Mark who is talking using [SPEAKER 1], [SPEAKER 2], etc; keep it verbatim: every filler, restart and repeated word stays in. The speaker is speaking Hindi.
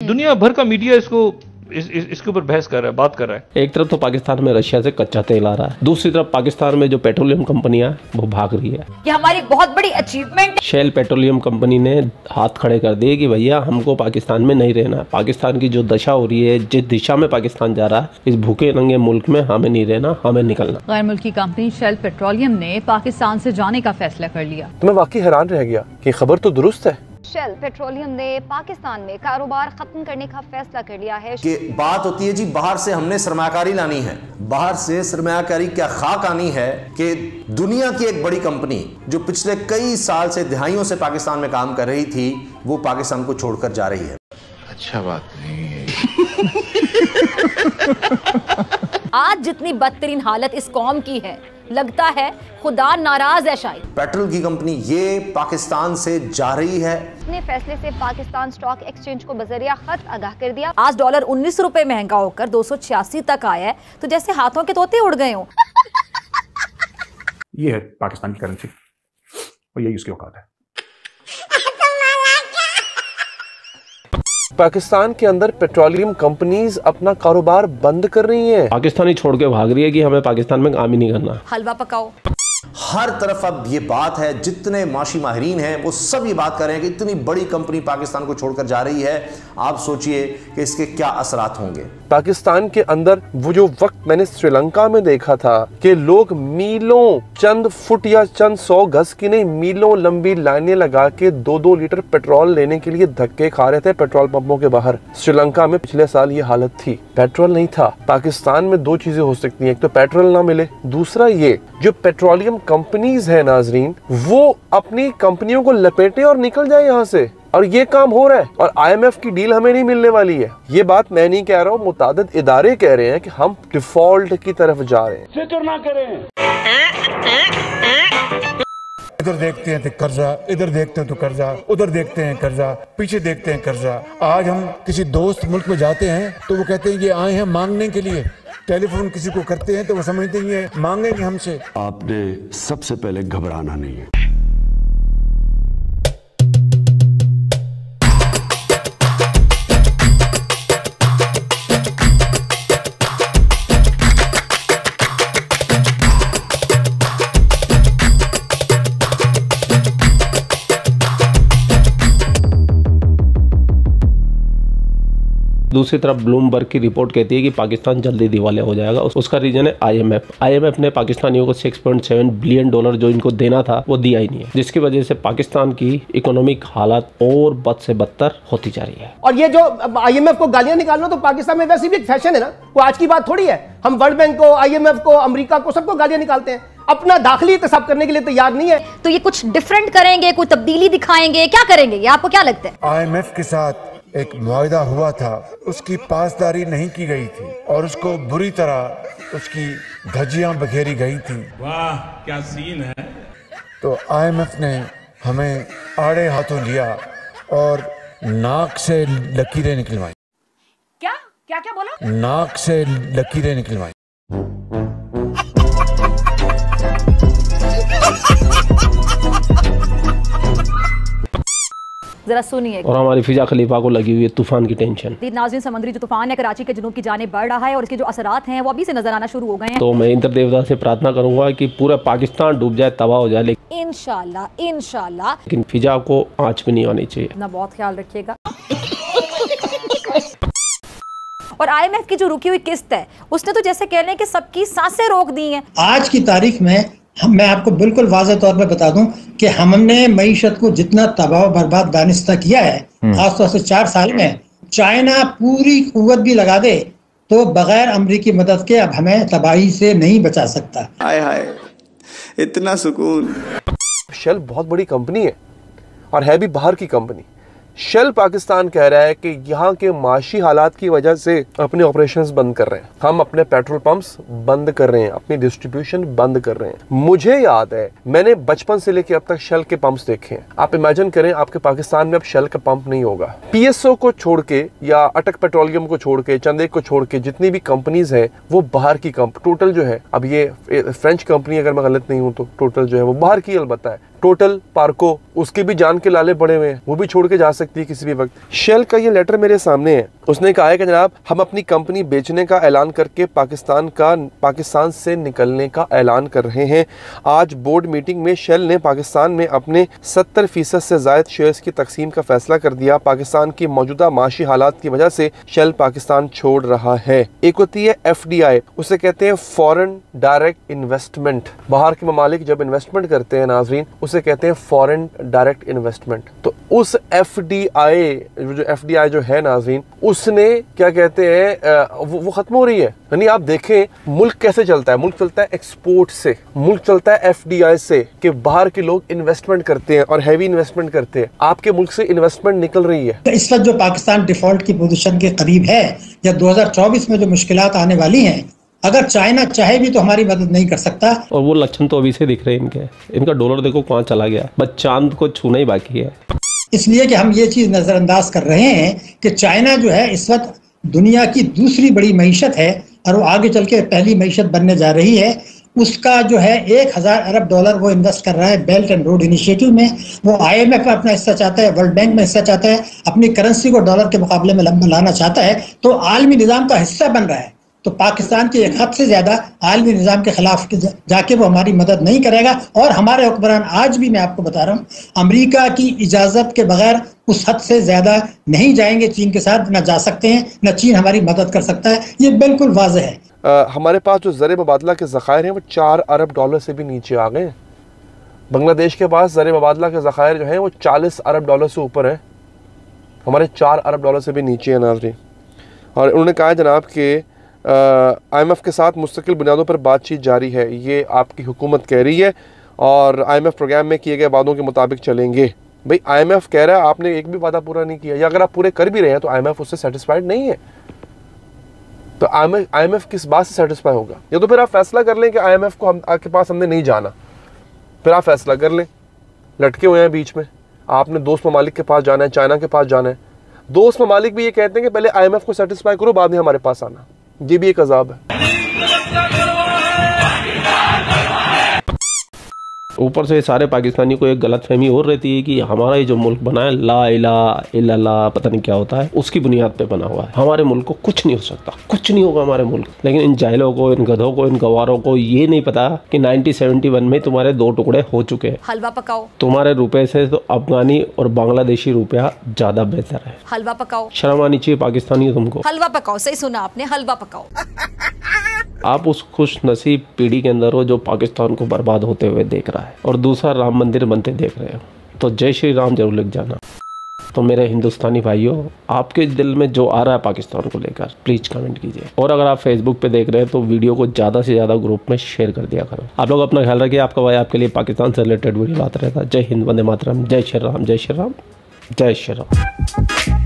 [SPEAKER 1] दुनिया भर का मीडिया इसको इस, इस, इसके ऊपर बहस कर रहा है, बात कर रहा है।
[SPEAKER 2] एक तरफ तो पाकिस्तान में रशिया से कच्चा तेल आ रहा है, दूसरी तरफ पाकिस्तान में जो पेट्रोलियम कंपनियां वो भाग रही है।
[SPEAKER 3] ये हमारी बहुत बड़ी अचीवमेंट।
[SPEAKER 2] शेल पेट्रोलियम कंपनी ने हाथ खड़े कर दिए कि भैया हमको पाकिस्तान में नहीं रहना। पाकिस्तान की जो दशा हो रही है, जिस दिशा में पाकिस्तान जा रहा है, इस भूखे नंगे मुल्क में हमें नहीं रहना, हमें निकलना।
[SPEAKER 4] गैर मुल्की कंपनी शेल पेट्रोलियम ने पाकिस्तान से जाने का फैसला कर लिया।
[SPEAKER 5] तो मैं वाकई हैरान रह गया कि खबर तो दुरुस्त है।
[SPEAKER 6] शेल पेट्रोलियम ने पाकिस्तान में कारोबार खत्म करने का फैसला कर लिया है।
[SPEAKER 7] कि बात होती है जी बाहर से हमने सरमायाकारी लानी है, बाहर से सरमायाकारी क्या खाक आनी है कि दुनिया की एक बड़ी कंपनी जो पिछले कई साल से दहाइयों से पाकिस्तान में काम कर रही थी वो पाकिस्तान को छोड़कर जा रही है।
[SPEAKER 8] अच्छा बात नहीं है।
[SPEAKER 3] आज जितनी बदतरीन हालत इस कौम की है, लगता है खुदा नाराज है शायद।
[SPEAKER 7] पेट्रोल की कंपनी ये पाकिस्तान से जा रही है।
[SPEAKER 6] अपने फैसले से पाकिस्तान स्टॉक एक्सचेंज को बजरिया खत आगाह कर दिया।
[SPEAKER 3] आज डॉलर उन्नीस रुपए महंगा होकर दो सौ छियासी तक आया है, तो जैसे हाथों के तोते उड़ गए हों।
[SPEAKER 9] ये है पाकिस्तान की करेंसी और यही उसकी औकात है।
[SPEAKER 5] पाकिस्तान के अंदर पेट्रोलियम कंपनीज अपना कारोबार बंद कर रही हैं।
[SPEAKER 2] पाकिस्तानी छोड़ के भाग रही है कि हमें पाकिस्तान में काम ही नहीं करना।
[SPEAKER 3] हलवा पकाओ।
[SPEAKER 7] हर तरफ अब ये बात है, जितने माशी माहिरीन हैं वो सब ये बात कर रहे हैं कि इतनी बड़ी कंपनी पाकिस्तान को छोड़कर जा रही है। आप सोचिए कि इसके क्या असरात होंगे।
[SPEAKER 5] पाकिस्तान के अंदर वो जो वक्त मैंने श्रीलंका में देखा था कि लोग मीलों, चंद फुट या चंद सौ गज की नहीं, मीलों लंबी लाइनें लगा के दो दो लीटर पेट्रोल लेने के लिए धक्के खा रहे थे पेट्रोल पंपों के बाहर। श्रीलंका में पिछले साल ये हालत थी, पेट्रोल नहीं था। पाकिस्तान में दो चीजें हो सकती हैं, एक तो पेट्रोल ना मिले, दूसरा ये जो पेट्रोलियम कंपनीज है नाजरीन वो अपनी कंपनियों को लपेटे और निकल जाए यहाँ से। और ये काम हो रहा है और आई एम एफ की डील हमें नहीं मिलने वाली है। ये बात मैं नहीं कह रहा हूँ, मुतादिद इदारे कह रहे हैं कि हम डिफॉल्ट की तरफ जा रहे हैं।
[SPEAKER 10] फिक्र ना करें। इधर देखते हैं तो कर्जा, इधर देखते हैं तो कर्जा, उधर देखते हैं कर्जा, पीछे देखते हैं कर्जा। आज हम किसी दोस्त मुल्क में जाते हैं तो वो कहते हैं ये आए हैं मांगने के लिए। टेलीफोन किसी को करते हैं तो वो समझते हैं ये मांगेंगे हमसे।
[SPEAKER 8] आपने सबसे पहले घबराना नहीं है।
[SPEAKER 2] दूसरी तरफ ब्लूमबर्ग की रिपोर्ट कहती है कि पाकिस्तान जल्दी दिवालिया हो जाएगा। उसका रीजन है आईएमएफ। आईएमएफ ने पाकिस्तानियों को छह पॉइंट सात बिलियन डॉलर जो इनको देना था वो दिया ही नहीं है, जिसकी वजह से पाकिस्तान की इकोनॉमिक हालत और बद से बदतर होती जा रही है।
[SPEAKER 11] और ये जो आईएमएफ को गालियां निकालना तो पाकिस्तान में वैसे भी एक फैशन है ना, वो आज की बात थोड़ी है। हम वर्ल्ड बैंक को, आईएमएफ को, अमेरिका को, सबको गालियां निकालते हैं, अपना दाखिली इंतखाब करने के लिए तैयार नहीं है।
[SPEAKER 3] तो ये कुछ डिफरेंट करेंगे, कोई तब्दीली दिखाएंगे, क्या करेंगे? ये आपको क्या लगता है?
[SPEAKER 10] आईएमएफ के साथ एक मुआहदा हुआ था, उसकी पासदारी नहीं की गई थी और उसको बुरी तरह उसकी धज्जियां बखेरी गई थी।
[SPEAKER 12] वाह क्या सीन है।
[SPEAKER 10] तो आईएमएफ ने हमें आड़े हाथों लिया और नाक से लकीरें निकलवाई।
[SPEAKER 3] क्या क्या क्या बोला?
[SPEAKER 10] नाक से लकीरें निकलवाई।
[SPEAKER 3] जरा सुनिए।
[SPEAKER 2] और हमारी फिजा खलीफा को लगी हुई है तूफान की टेंशन।
[SPEAKER 3] नाज़रीन, समुद्री जो तूफान है कराची के जुनूब की जानिब बढ़ रहा है और इसके जो असरात हैं वो अभी से नजर आना शुरू हो गए हैं।
[SPEAKER 2] तो मैं इंद्र देवता से प्रार्थना करूंगा कि पूरा पाकिस्तान डूब जाए, तबाह हो जाए, लेकिन
[SPEAKER 3] इंशाल्लाह इंशाल्लाह
[SPEAKER 2] लेकिन फिजा को आँच भी नहीं आनी चाहिए।
[SPEAKER 3] ना बहुत ख्याल रखिएगा। और आईएमएफ की जो रुकी हुई किस्त है उसने तो जैसे कह लें कि सबकी सांसें रोक दी हैं।
[SPEAKER 13] आज की तारीख में हम मैं आपको बिल्कुल वाज़ेह तौर पे बता दूं कि हमने मईशत को जितना तबाह बर्बाद दानिस्ता किया है खासतौर से चार साल में, चाइना पूरी कुव्वत भी लगा दे तो बगैर अमरीकी मदद के अब हमें तबाही से नहीं बचा सकता।
[SPEAKER 8] हाय हाय इतना सुकून।
[SPEAKER 5] शेल बहुत बड़ी कंपनी है और है भी बाहर की कंपनी। शेल पाकिस्तान कह रहा है कि यहाँ के माशी हालात की वजह से अपने ऑपरेशंस बंद कर रहे हैं, हम अपने पेट्रोल पंप्स बंद कर रहे हैं, अपनी डिस्ट्रीब्यूशन बंद कर रहे हैं। मुझे याद है मैंने बचपन से लेकर अब तक शेल के पंप्स देखे हैं। आप इमेजिन करें आपके पाकिस्तान में अब शेल का पंप नहीं होगा। पीएसओ को छोड़ के या अटक पेट्रोलियम को छोड़ के, चंदेक को छोड़ के जितनी भी कंपनीज है वो बाहर की कंप टोटल जो है, अब ये फ्रेंच कंपनी अगर मैं गलत नहीं हूँ तो टोटल जो है वो बाहर की अलबत्ता है, टोटल, पार्को, उसके भी जान के लाले पड़े हुए हैं, वो भी छोड़ के जा सकती है किसी भी वक्त। शेल का ये लेटर मेरे सामने है। उसने कहा है कि जनाब हम अपनी कंपनी बेचने का ऐलान करके पाकिस्तान का पाकिस्तान से निकलने का ऐलान कर रहे हैं। आज बोर्ड मीटिंग में शेल ने पाकिस्तान में अपने सत्तर फीसद से ज्यादा शेयर्स की तकसीम का फैसला कर दिया। पाकिस्तान की मौजूदा माशी हालात की वजह से शेल पाकिस्तान छोड़ रहा है। एक होती है एफ डी आई, उसे कहते हैं फॉरेन डायरेक्ट इन्वेस्टमेंट। बाहर के ममालिक जब इन्वेस्टमेंट करते हैं नाजरीन, उसे कहते हैं फॉरेन डायरेक्ट इन्वेस्टमेंट। तो उस एफ डी आई जो एफ डी आई जो है नाजरीन, उसने क्या कहते हैं वो, वो खत्म हो रही है। यानी आप देखें मुल्क कैसे चलता है, मुल्क चलता है एक्सपोर्ट से, मुल्क चलता है एफ डी आई से, कि बाहर के लोग इन्वेस्टमेंट करते हैं और हैवी इन्वेस्टमेंट करते हैं। आपके मुल्क से इन्वेस्टमेंट निकल रही है।
[SPEAKER 13] तो इस वक्त जो पाकिस्तान डिफॉल्ट की पोजीशन के करीब है, या दो हजार चौबीस में जो मुश्किलात आने वाली हैं, अगर चाइना चाहे भी तो हमारी मदद नहीं कर सकता।
[SPEAKER 2] और वो लक्षण तो अभी से दिख रहे हैं इनके। इनका डॉलर देखो कहाँ चला गया, बस चांद को छूना ही बाकी है।
[SPEAKER 13] इसलिए कि हम ये चीज नजरअंदाज कर रहे हैं कि चाइना जो है इस वक्त दुनिया की दूसरी बड़ी मईशत है और वो आगे चल के पहली मईशत बनने जा रही है। उसका जो है एक हजार अरब डॉलर वो इन्वेस्ट कर रहा है बेल्ट एंड रोड इनिशिएटिव में। वो आई एम एफ में अपना हिस्सा चाहता है, वर्ल्ड बैंक में हिस्सा चाहता है, अपनी करेंसी को डॉलर के मुकाबले में लंबा लाना चाहता है, तो आलमी निज़ाम का हिस्सा बन रहा है। तो पाकिस्तान के एक हद से ज्यादा आलमी निज़ाम के खिलाफ जाके वो हमारी मदद नहीं करेगा। और हमारे हुक्मरान आज भी, मैं आपको बता रहा हूँ, अमेरिका की इजाजत के बगैर उस हद से ज्यादा नहीं जाएंगे चीन के साथ, न जा सकते हैं, न चीन हमारी मदद कर सकता है। ये बिल्कुल वाज़ेह है।
[SPEAKER 5] आ, हमारे पास जो ज़र मुबादला के ज़खायर हैं वो चार अरब डॉलर से भी नीचे आ गए। बांग्लादेश के पास ज़र मुबादला के ज़खायर जो हैं वो चालीस अरब डॉलर से ऊपर है, हमारे चार अरब डॉलर से भी नीचे है नाज़रीन। और उन्होंने कहा जनाब कि आई एम एफ के साथ मुस्तकिल बुनियादों पर बातचीत जारी है। ये आपकी हुकूमत कह रही है और आई एम एफ प्रोग्राम में किए गए वादों के मुताबिक चलेंगे। भाई आई एम एफ कह रहा है, आपने एक भी वादा पूरा नहीं किया, या अगर आप पूरे कर भी रहे हैं तो आई एम एफ उससे सेटिस्फाइड नहीं है। तो आई एम एफ किस बात से सेटिस्फाई होगा? या तो फिर आप फैसला कर लें कि आई एम एफ को हम आपके पास हमने नहीं जाना, फिर आप फैसला कर लें। लटके हुए हैं बीच में, आपने दोस्त ममालिक के पास जाना है, चाइना के पास जाना है। दोस्त ममालिक भी ये कहते हैं कि पहले आई एम एफ को सेटिस्फाई करो, बाद में हमारे पास आना। ये भी एक अजाब है।
[SPEAKER 2] ऊपर से सारे पाकिस्तानी को एक गलत फहमी और रहती है कि हमारा ये जो मुल्क बना है ला इलाहा इल्लल्लाह पता नहीं क्या होता है, उसकी बुनियाद पे बना हुआ है। हमारे मुल्क को कुछ नहीं हो सकता, कुछ नहीं होगा हमारे मुल्क। लेकिन इन जाहिलों को, इन गधों को, इन गवारों को ये नहीं पता कि नाइनटीन सेवेंटी वन में तुम्हारे दो टुकड़े हो चुके हैं।
[SPEAKER 3] हलवा पकाओ।
[SPEAKER 2] तुम्हारे रुपए से तो अफगानी और बांग्लादेशी रुपया ज्यादा बेहतर है।
[SPEAKER 3] हलवा पकाओ।
[SPEAKER 2] शर्म आनी चाहिए पाकिस्तानी तुमको।
[SPEAKER 3] हलवा पकाओ, सही सुना आपने, हलवा पकाओ।
[SPEAKER 2] आप उस खुश नसीब पीढ़ी के अंदर हो जो पाकिस्तान को बर्बाद होते हुए देख रहा है और दूसरा राम मंदिर बनते देख रहे हो। तो जय श्री राम जरूर लिख जाना। तो मेरे हिंदुस्तानी भाइयों, आपके दिल में जो आ रहा है पाकिस्तान को लेकर प्लीज कमेंट कीजिए। और अगर आप फेसबुक पे देख रहे हैं तो वीडियो को ज़्यादा से ज़्यादा ग्रुप में शेयर कर दिया करो। आप लोग अपना ख्याल रखिए। आपका भाई आपके लिए पाकिस्तान से रिलेटेड वीडियो आता रहता है। जय हिंद, वंदे मातरम, जय श्री राम, जय श्री राम, जय श्री राम।